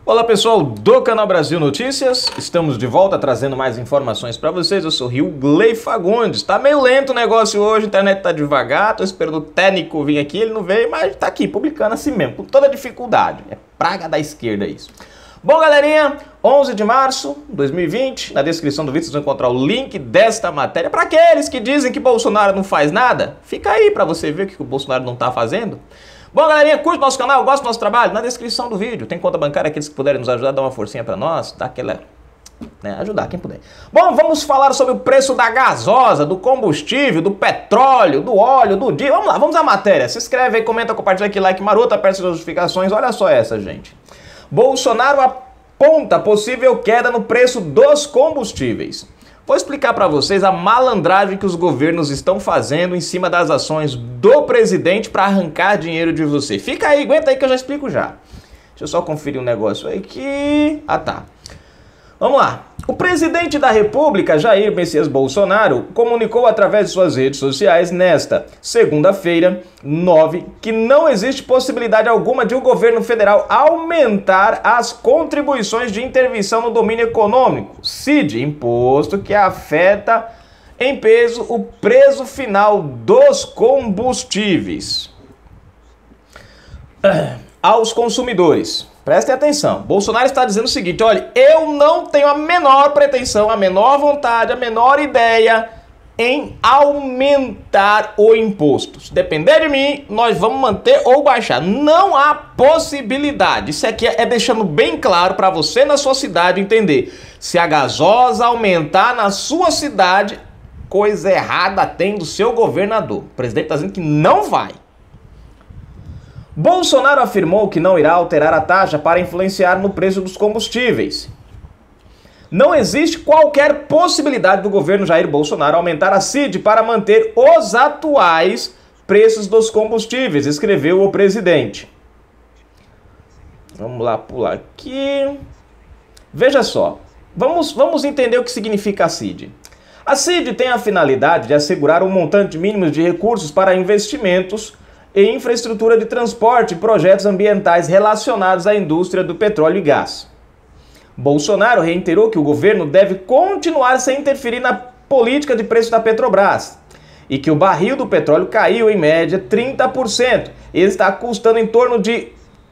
Olá pessoal do canal Brasil Notícias, estamos de volta trazendo mais informações para vocês. Eu sou Rilgley Fagundes. Tá meio lento o negócio hoje, a internet tá devagar, tô esperando o técnico vir aqui, ele não veio, mas tá aqui publicando assim mesmo, com toda dificuldade. É praga da esquerda isso. Bom galerinha, 11 de março de 2020, na descrição do vídeo vocês vão encontrar o link desta matéria. Para aqueles que dizem que Bolsonaro não faz nada, fica aí para você ver o que o Bolsonaro não tá fazendo. Bom, galerinha, curte nosso canal, gosta do nosso trabalho? Na descrição do vídeo tem conta bancária, aqueles que puderem nos ajudar, dá uma forcinha pra nós, dá aquela... ajudar quem puder. Bom, vamos falar sobre o preço da gasosa, do combustível, do petróleo, do óleo, do diesel. Vamos lá, vamos à matéria. Se inscreve aí, comenta, compartilha aqui, like maroto, aperta as notificações. Olha só essa, gente. Bolsonaro aponta possível queda no preço dos combustíveis. Vou explicar para vocês a malandragem que os governos estão fazendo em cima das ações do presidente para arrancar dinheiro de você. Fica aí, aguenta aí que eu já explico já. Deixa eu só conferir um negócio aqui. Ah, tá. Vamos lá. O presidente da República, Jair Messias Bolsonaro, comunicou através de suas redes sociais nesta segunda-feira, 9, que não existe possibilidade alguma de o governo federal aumentar as contribuições de intervenção no domínio econômico, CID, imposto que afeta em peso o preço final dos combustíveis aos consumidores. Prestem atenção, Bolsonaro está dizendo o seguinte, olha, eu não tenho a menor pretensão, a menor vontade, a menor ideia em aumentar o imposto. Se depender de mim, nós vamos manter ou baixar. Não há possibilidade. Isso aqui é deixando bem claro para você na sua cidade entender. Se a gasosa aumentar na sua cidade, coisa errada tem do seu governador. O presidente está dizendo que não vai. Bolsonaro afirmou que não irá alterar a taxa para influenciar no preço dos combustíveis. Não existe qualquer possibilidade do governo Jair Bolsonaro aumentar a CID para manter os atuais preços dos combustíveis, escreveu o presidente. Vamos lá pular aqui. Veja só, vamos entender o que significa a CID. A CID tem a finalidade de assegurar um montante mínimo de recursos para investimentos e infraestrutura de transporte e projetos ambientais relacionados à indústria do petróleo e gás. Bolsonaro reiterou que o governo deve continuar sem interferir na política de preço da Petrobras e que o barril do petróleo caiu em média 30%. Ele está custando em torno de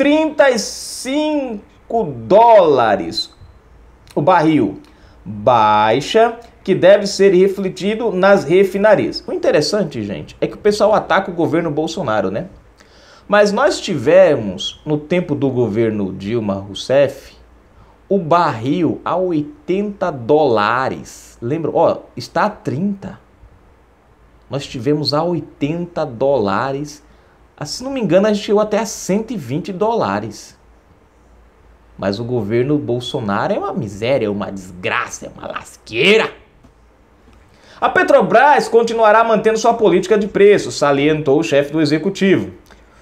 35 dólares o barril. Baixa que deve ser refletido nas refinarias. O interessante, gente, é que o pessoal ataca o governo Bolsonaro, né? Mas nós tivemos, no tempo do governo Dilma Rousseff, o barril a 80 dólares. Lembra? Ó, está a 30. Nós tivemos a 80 dólares. Se não me engano, a gente chegou até a 120 dólares. Mas o governo Bolsonaro é uma miséria, é uma desgraça, é uma lasqueira. A Petrobras continuará mantendo sua política de preços, salientou o chefe do executivo.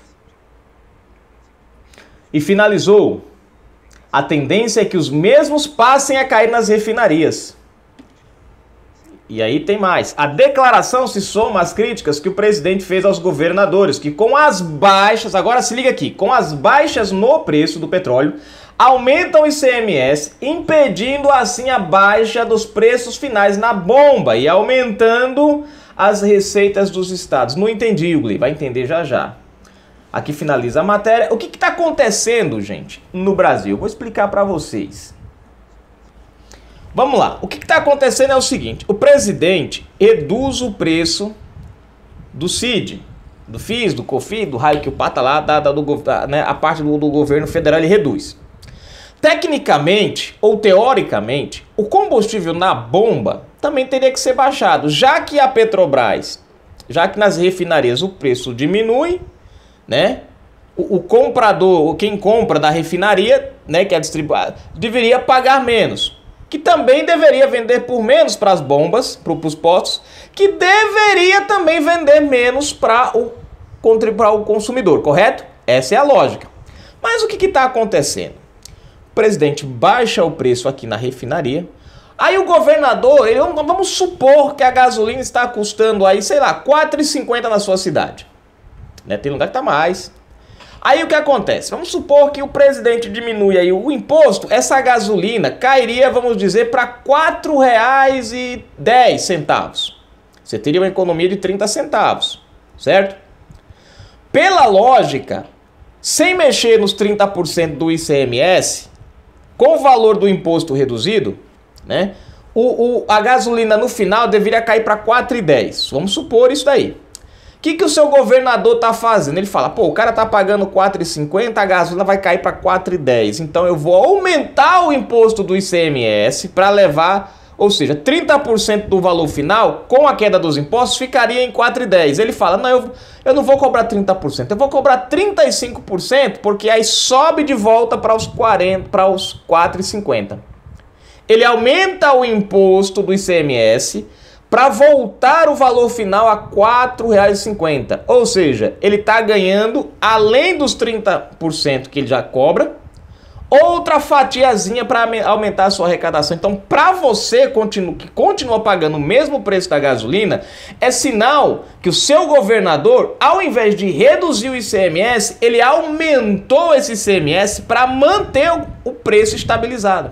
E finalizou: a tendência é que os mesmos passem a cair nas refinarias. E aí tem mais. A declaração se soma às críticas que o presidente fez aos governadores, que com as baixas, agora se liga aqui, com as baixas no preço do petróleo, aumentam o ICMS, impedindo assim a baixa dos preços finais na bomba e aumentando as receitas dos estados. Não entendi, Ugly, vai entender já já. Aqui finaliza a matéria. O que está acontecendo, gente, no Brasil? Vou explicar para vocês. Vamos lá, o que está acontecendo é o seguinte, o presidente reduz o preço do CID, do FIS, do COFINS, do raio que o pata lá, a parte do governo federal ele reduz. Tecnicamente ou teoricamente, o combustível na bomba também teria que ser baixado, já que a Petrobras, já que nas refinarias o preço diminui, né? O comprador, quem compra da refinaria, né, que é distribuída, deveria pagar menos, que também deveria vender por menos para as bombas, para os postos, que deveria também vender menos para o consumidor, correto? Essa é a lógica. Mas o que está acontecendo? O presidente baixa o preço aqui na refinaria, aí o governador, vamos supor que a gasolina está custando aí, sei lá, R$ 4,50 na sua cidade. Né? Tem lugar que está mais. Aí o que acontece? Vamos supor que o presidente diminui aí o imposto, essa gasolina cairia, vamos dizer, para R$ 4,10. Você teria uma economia de 30 centavos, certo? Pela lógica, sem mexer nos 30% do ICMS, com o valor do imposto reduzido, né, a gasolina no final deveria cair para R$ 4,10. Vamos supor isso daí. O que o seu governador está fazendo? Ele fala, pô, o cara está pagando R$ 4,50, a gasolina vai cair para R$ 4,10. Então eu vou aumentar o imposto do ICMS para levar, ou seja, 30% do valor final, com a queda dos impostos, ficaria em R$ 4,10. Ele fala, não, eu não vou cobrar 30%, eu vou cobrar 35%, porque aí sobe de volta para os 4,50. Ele aumenta o imposto do ICMS para voltar o valor final a R$ 4,50. Ou seja, ele está ganhando, além dos 30% que ele já cobra, outra fatiazinha para aumentar a sua arrecadação. Então, para você que continua pagando o mesmo preço da gasolina, é sinal que o seu governador, ao invés de reduzir o ICMS, ele aumentou esse ICMS para manter o preço estabilizado.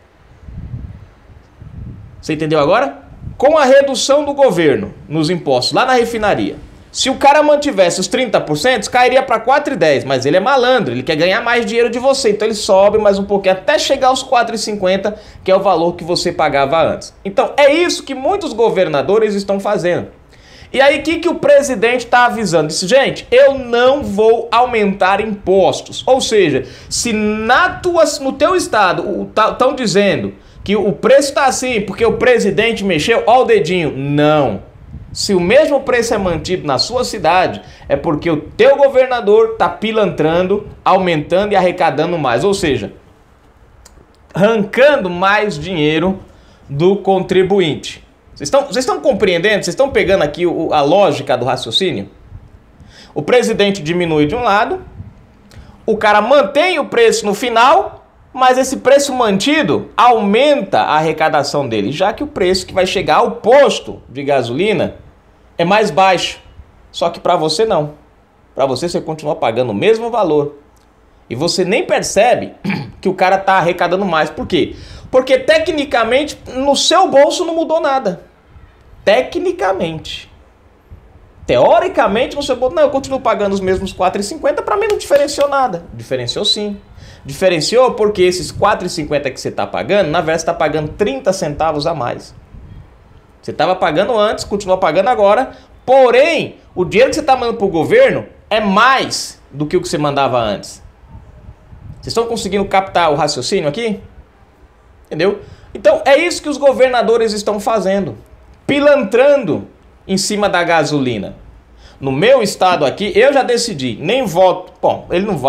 Você entendeu agora? Com a redução do governo nos impostos lá na refinaria, se o cara mantivesse os 30%, cairia para 4,10, mas ele é malandro, ele quer ganhar mais dinheiro de você, então ele sobe mais um pouquinho até chegar aos 4,50, que é o valor que você pagava antes. Então é isso que muitos governadores estão fazendo. E aí o que o presidente está avisando? Disse, gente, eu não vou aumentar impostos. Ou seja, se no teu estado estão dizendo que o preço está assim porque o presidente mexeu, ó o dedinho. Não. Se o mesmo preço é mantido na sua cidade, é porque o teu governador está pilantrando, aumentando e arrecadando mais. Ou seja, arrancando mais dinheiro do contribuinte. Vocês estão compreendendo? Vocês estão pegando aqui a lógica do raciocínio? O presidente diminui de um lado, o cara mantém o preço no final, mas esse preço mantido aumenta a arrecadação dele, já que o preço que vai chegar ao posto de gasolina é mais baixo. Só que para você não. Para você continua pagando o mesmo valor. E você nem percebe que o cara está arrecadando mais. Por quê? Porque tecnicamente no seu bolso não mudou nada. Tecnicamente. Teoricamente no seu bolso, não, eu continuo pagando os mesmos R$ 4,50, para mim não diferenciou nada. Diferenciou sim. Diferenciou porque esses R$ 4,50 que você está pagando, na verdade você está pagando 30 centavos a mais. Você estava pagando antes, continua pagando agora, porém, o dinheiro que você está mandando para o governo é mais do que o que você mandava antes. Vocês estão conseguindo captar o raciocínio aqui? Entendeu? Então, é isso que os governadores estão fazendo. Pilantrando em cima da gasolina. No meu estado aqui, eu já decidi, nem voto. Bom, ele não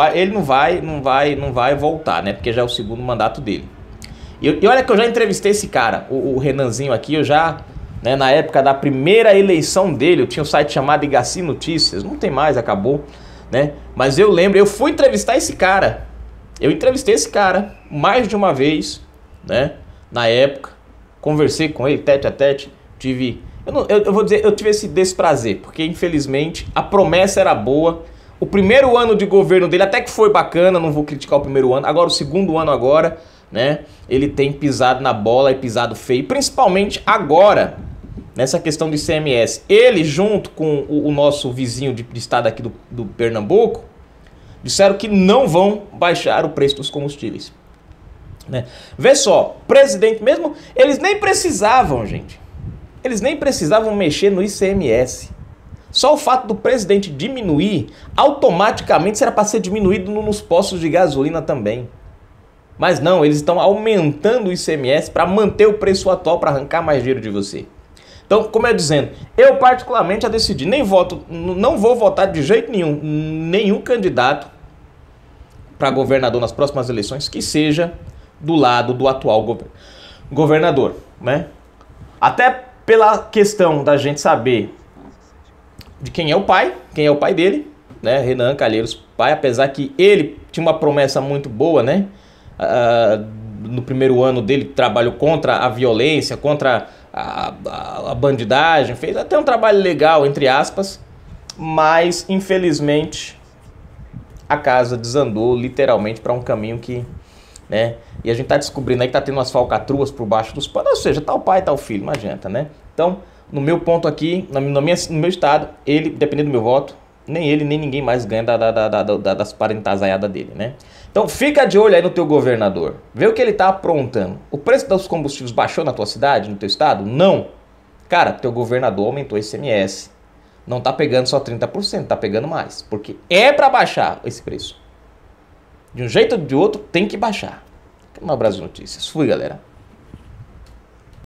vai voltar, né? Porque já é o segundo mandato dele. E olha que eu já entrevistei esse cara, o Renanzinho aqui, eu já, né, na época da primeira eleição dele, eu tinha um site chamado Igaci Notícias, não tem mais, acabou, né? Mas eu lembro, eu fui entrevistar esse cara. Eu entrevistei esse cara mais de uma vez, né? Na época, conversei com ele tete a tete, eu vou dizer, eu tive esse desprazer, porque infelizmente a promessa era boa. O primeiro ano de governo dele até que foi bacana, não vou criticar o primeiro ano. Agora o segundo ano agora, né, ele tem pisado na bola e pisado feio, principalmente agora, nessa questão do ICMS. Ele junto com o nosso vizinho de estado aqui do Pernambuco, disseram que não vão baixar o preço dos combustíveis. Né? Vê só, presidente mesmo, eles nem precisavam, gente. Eles nem precisavam mexer no ICMS. Só o fato do presidente diminuir, automaticamente será para ser diminuído nos postos de gasolina também. Mas não, eles estão aumentando o ICMS para manter o preço atual, para arrancar mais dinheiro de você. Então, como eu dizendo, eu particularmente já decidi, não vou votar de jeito nenhum candidato para governador nas próximas eleições que seja do lado do atual governador, né? Até pela questão da gente saber de quem é o pai dele, né? Renan Calheiros pai, apesar que ele tinha uma promessa muito boa, né? No primeiro ano dele trabalhou contra a violência, contra a bandidagem, fez até um trabalho legal, entre aspas, mas infelizmente a casa desandou literalmente para um caminho que, né? E a gente tá descobrindo aí que tá tendo umas falcatruas por baixo dos panos, ou seja, tá o pai, tá o filho, não adianta, né? Então, no meu ponto aqui, no meu estado, ele, dependendo do meu voto, nem ele, nem ninguém mais ganha das parentazaiadas dele, né? Então fica de olho aí no teu governador. Vê o que ele tá aprontando. O preço dos combustíveis baixou na tua cidade, no teu estado? Não. Cara, teu governador aumentou o ICMS. Não tá pegando só 30%, tá pegando mais. Porque é para baixar esse preço. De um jeito ou de outro, tem que baixar. Canal Brasil Notícias. Fui, galera.